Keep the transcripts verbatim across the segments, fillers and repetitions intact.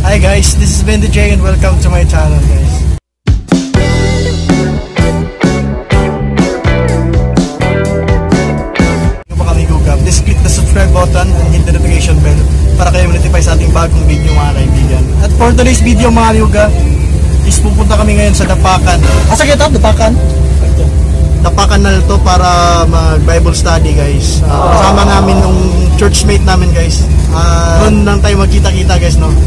Hi guys, this is Bendy J and welcome to my channel guys. Kung baka may gugap, please click the subscribe button and hit the notification bell para kayo ma-notify sa ating bagong video mga kaibigan. At for today's video mga yuga, is pupunta kami ngayon sa Dapakan. Asa kita? Dapakan? Dapakan na to para mag-Bible study guys. Uh, kasama namin nung churchmate namin guys. Uh, doon lang tayo magkita-kita guys, no?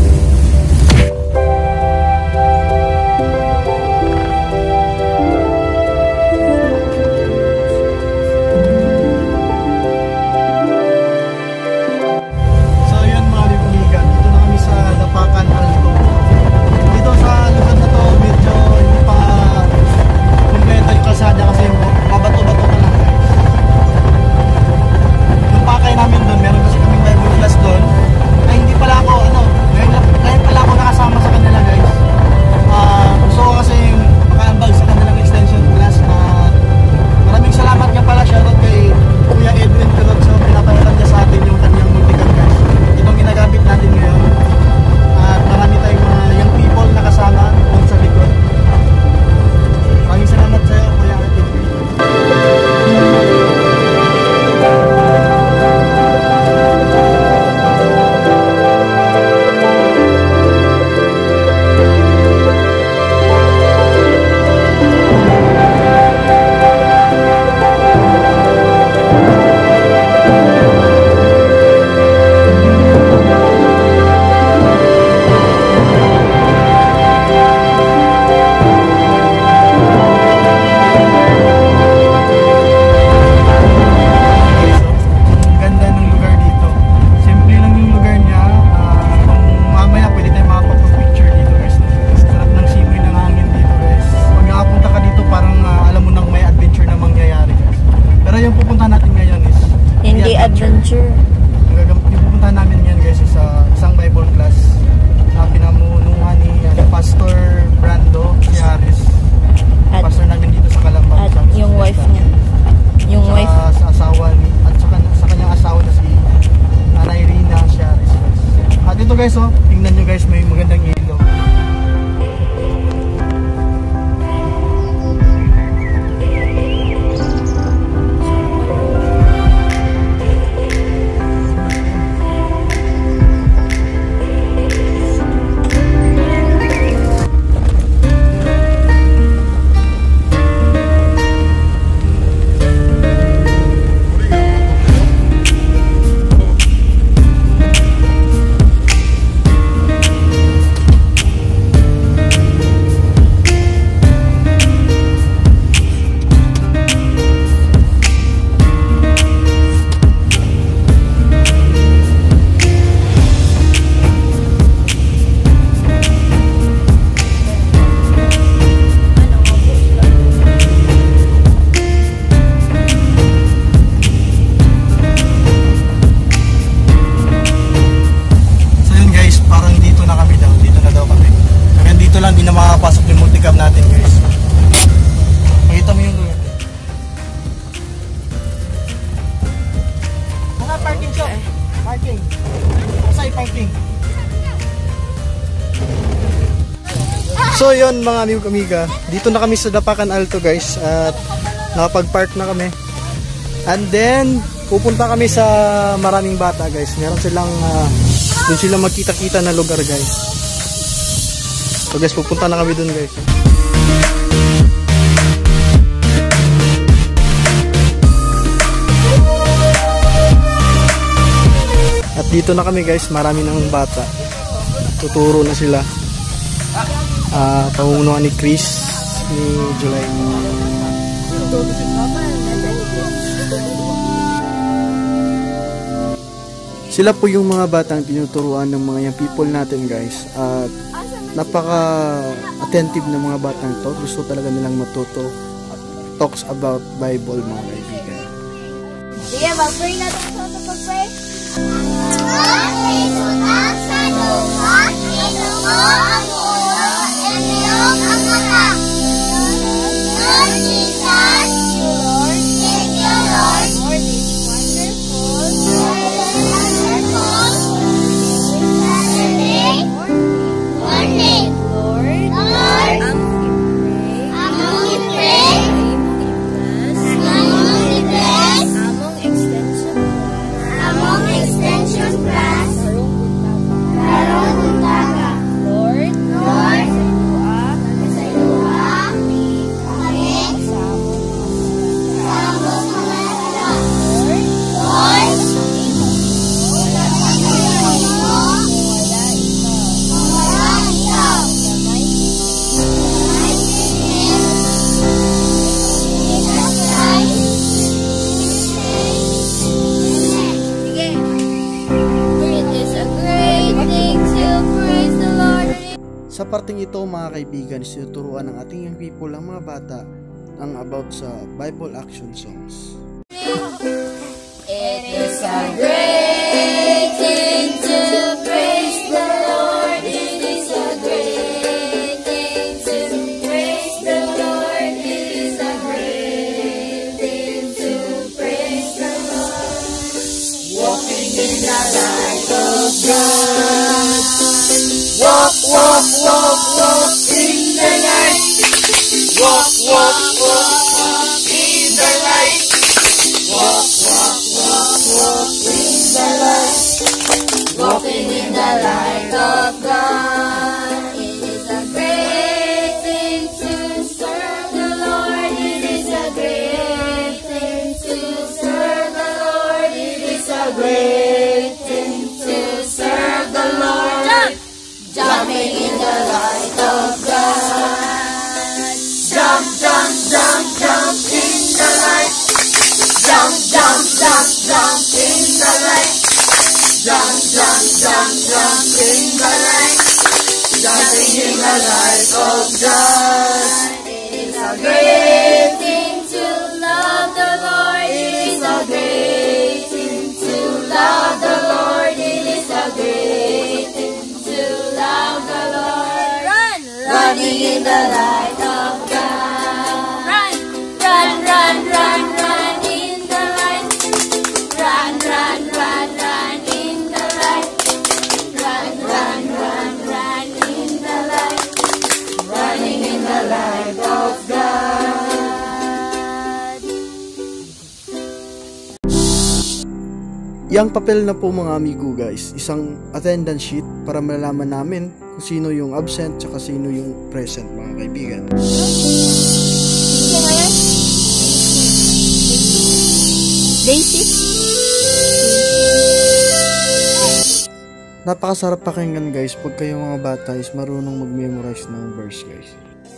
Adventure. Yung pupuntahan namin yan guys is uh, isang Bible class na pinamunuhan ni uh, Pastor Brando si Harris. At, pastor namin dito sa Calamba. At sa, yung sa wife niya. Yung sa, wife. Sa asawa at sa, sa kanyang asawa na si Nanay Rina si Harris. At ito guys, oh, tingnan nyo guys, may magandang ilaw. Natin guys. Makita mo yung lugar. Mga parking shop. Parking. Masay parking. So yun mga amigo amiga, dito na kami sa Dapakan Alto guys at nakapag-park na kami. And then pupunta kami sa Maraming Bata guys. Meron silang uh, doon sila magkita-kita na lugar guys. So guys, pupunta na kami doon guys. At dito na kami guys, marami ng bata. Tuturo na sila. Uh, Pamunuan ni Chris, ni July. Sila po yung mga batang tinuturuan ng mga young people natin guys. At napaka-attentive ng mga batang to. Gusto talaga nilang matuto at talks about Bible mga kaibigan. Sige, mag-pray na ito sa ito pag-pray. Sa parteng ito mga kaibigan, sinuturuan ng ating young people ang mga bata ang about sa Bible action songs. It is a great thing to praise the Lord. It is a great thing to praise the Lord. It is a great thing to praise the Lord. Walking in the light of God. Walk, walk, walk, walk in the light. Walk, walk, walk, walk in the light. Walk, walk, walk, walk in the light. Walking in the light of God. It is a great thing to serve the Lord. It is a great thing to serve the Lord. It is a great thing to serve the Lord. Jump! Jumping in the light of God. Jump, jump, jump, jump in the light. Jump, jump, jump, jump in the light. Jump, jump, jump, jump in the light. Jumping in the light of God. It is a great thing to love the Lord. It is a great thing to love the Lord. It is a great thing to love the Lord. Run, running in the light of God. Run, run, run, run, run in the light. Run, run, run, run in the light. Run, run, run, run in the light. Running in the light of God. Yang papel na po mga amigo guys, isang attendance sheet para malalaman namin kung sino yung absent tsaka sino yung present mga kaibigan. Daisy? Napakasarap pakinggan guys pag kayo mga bata is marunong mag-memorize ng verse guys.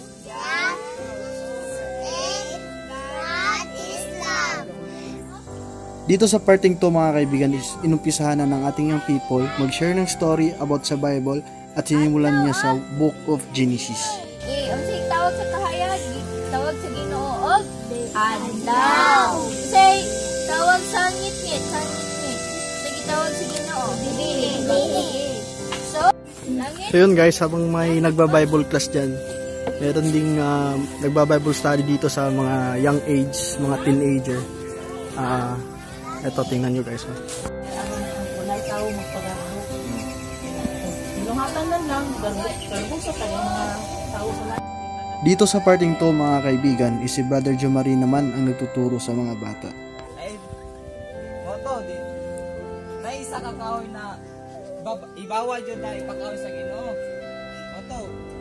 Dito sa parting to mga kaibigan is inumpisahan na ng ating young people mag-share ng story about sa Bible at sinimulan niya sa Book of Genesis. Eh, ang sige tawag sa kahayag, tawag sa Ginoo og adlaw. Say tawag sa ngit-ngit, sa ngit-ngit. Sige tawag sa Ginoo. Dibi. So, langit. So yun guys, habang may nagba-Bible class dyan, meron ding uh, nagba-Bible study dito sa mga young age, mga teenager. Ah, uh, eto tingnan nyo guys. Walay tao magpagarbo. Ilungatan lang lang, garbo sa tayo mga tao sa lahat. Dito sa parting to mga kaibigan is si Brother Jomari naman ang nagtuturo sa mga bata. Ay, moto, di. May isa ka kahoy na ibawa dyan na ipakahoy sa Ginoo. Moto.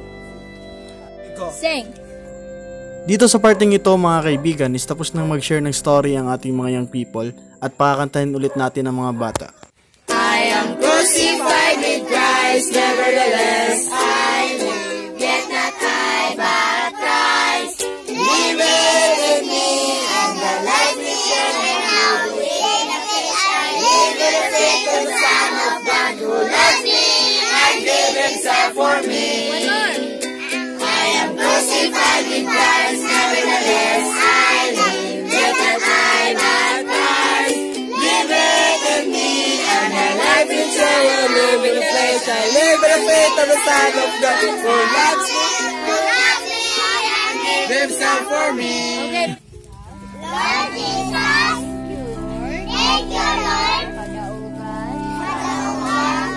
Iko. Sing. Dito sa parting ito mga kaibigan is tapos nang mag-share ng story ang ating mga young people at pakakantahin ulit natin ang mga bata. I am crucified with Christ, nevertheless I live, yet not I but Christ liveth in me, and the life which is now within I live in the faith of the Son of God who loves me and gave himself for me. I am crucified with Christ, nevertheless I live, yet not I but Christ liveth in me, and the life which I will live in the flesh I live in the faith of the Son of God who loves me and gave himself for me. Okay. Lord Jesus, thank you Lord. Kadaugan, Kadaugan,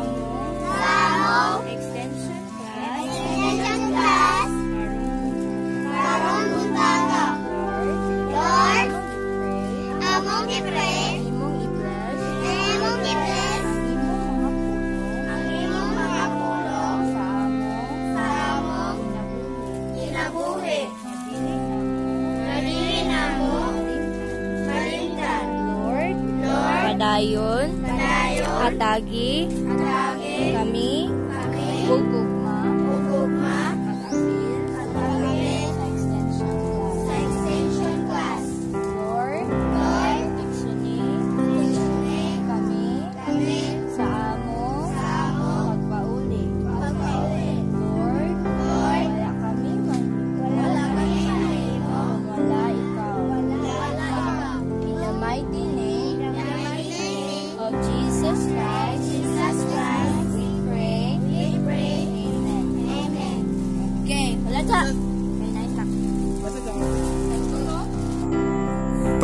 Samo, Extension Class, Extension Class, Karong Buntaga, Lord, among i-pray, imong i-bless, imong i-bless, ang imong mga pulong, sa among, sa among, kinabuhi, nadili namo, malindan, Lord, Lord, padayon, padayon, atagi, atagi, kami, kami, ugugma, ugugma, katapil, katapil, sa extension class, sa extension class, Lord, Lord, diksyoning, diksyoning, kami, kami, sa amo, sa amo, pagpauli, pagpauli,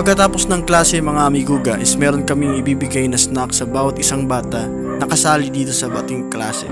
Pagkatapos ng klase mga amiguga is meron kaming ibibigay na snack sa bawat isang bata na kasali dito sa ating klase.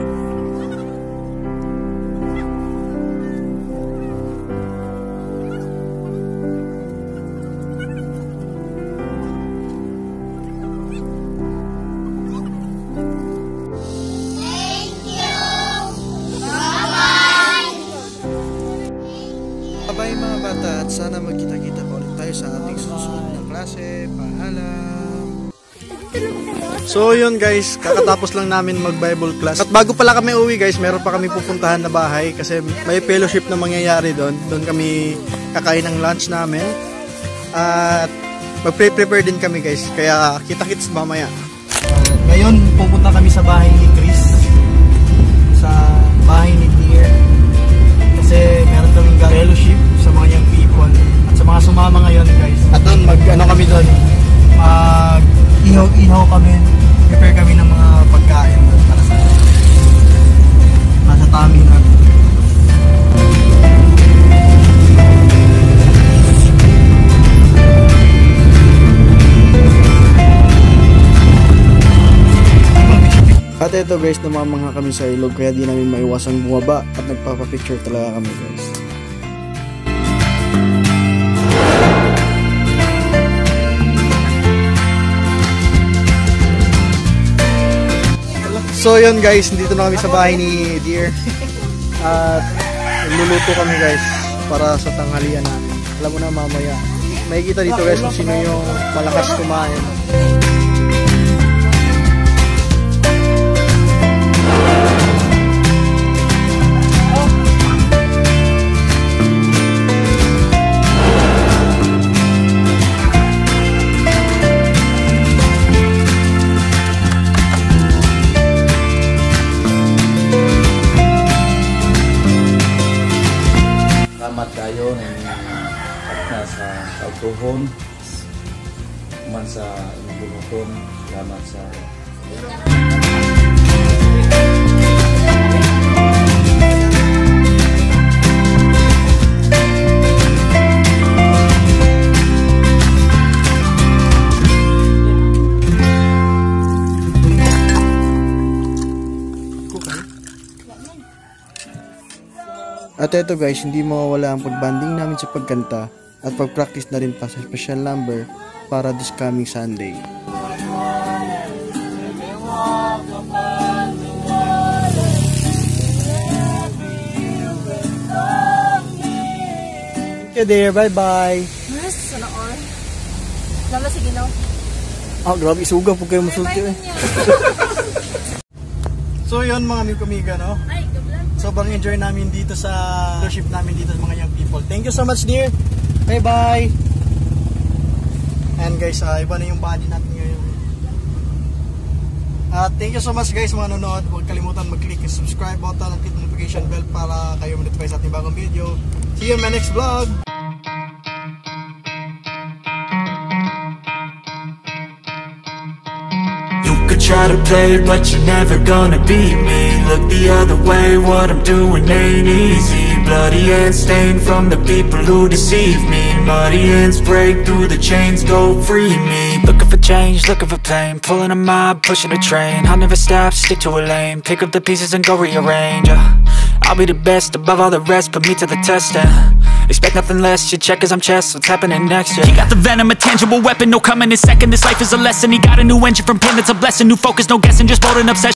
Bye mga bata at sana magkita-kita pa ulit tayo sa ating susunod na klase. Paalam! So yun guys, kakatapos lang namin mag Bible class. At bago pala kami uwi guys, meron pa kami pupuntahan na bahay kasi may fellowship na mangyayari doon. Doon kami kakain ng lunch namin. At mag-prepare din kami guys, kaya kita-kits mamaya. Uh, ngayon pupunta kami sa bahay ni Chris, sa bahay ni Dear. Kasi meron kaming fellowship sa mga young people at sa mga sumama ngayon guys. At doon mag ano kami doon, mag ihaw-ihaw kami, prepare kami ng mga pagkain doon para sa nasa tummy namin. At ito guys, namamangha kami sa ilog kaya di namin maiwasang bumaba at nagpapapicture talaga kami guys. So yun guys, dito na kami sa bahay ni Dear. At luluto kami guys para sa tanghalian namin. Alam mo na mamaya, makikita dito guys kung sino yung malakas kumain. Salamat kayo ng at sa kautuhon man sa inyong bunuton. Salamat sa At ito guys, hindi mawawala ang pagbanding namin sa pagkanta at pag-practice na rin pa sa special number para this coming Sunday. Okay there, bye-bye! Mas, sana all. Lama, sige no? Ah, grabe, isuga po kayo masulti eh. So yun mga amigo-amiga, no? Ay, gablan. Sobrang enjoy namin dito sa fellowship namin dito sa mga young people. Thank you so much dear. Bye bye. And guys, uh, iba na yung body natin ngayon. Uh, thank you so much guys mga nanonood. Huwag kalimutan mag-click yung subscribe button at click notification bell para kayo ma-notify sa ating bagong video. See you in my next vlog. Try to play, but you're never gonna beat me. Look the other way, what I'm doing ain't easy. Bloody hands stained from the people who deceive me. Muddy hands break through the chains, go free me. Looking for change, looking for pain. Pulling a mob, pushing a train. I'll never stop, stick to a lane. Pick up the pieces and go rearrange. uh, I'll be the best above all the rest, put me to the test and expect nothing less, you check as I'm chess, what's happening next, yeah. He got the venom, a tangible weapon, no coming in second. This life is a lesson, he got a new engine from pain, that's a blessing. New focus, no guessing, just bold and obsession.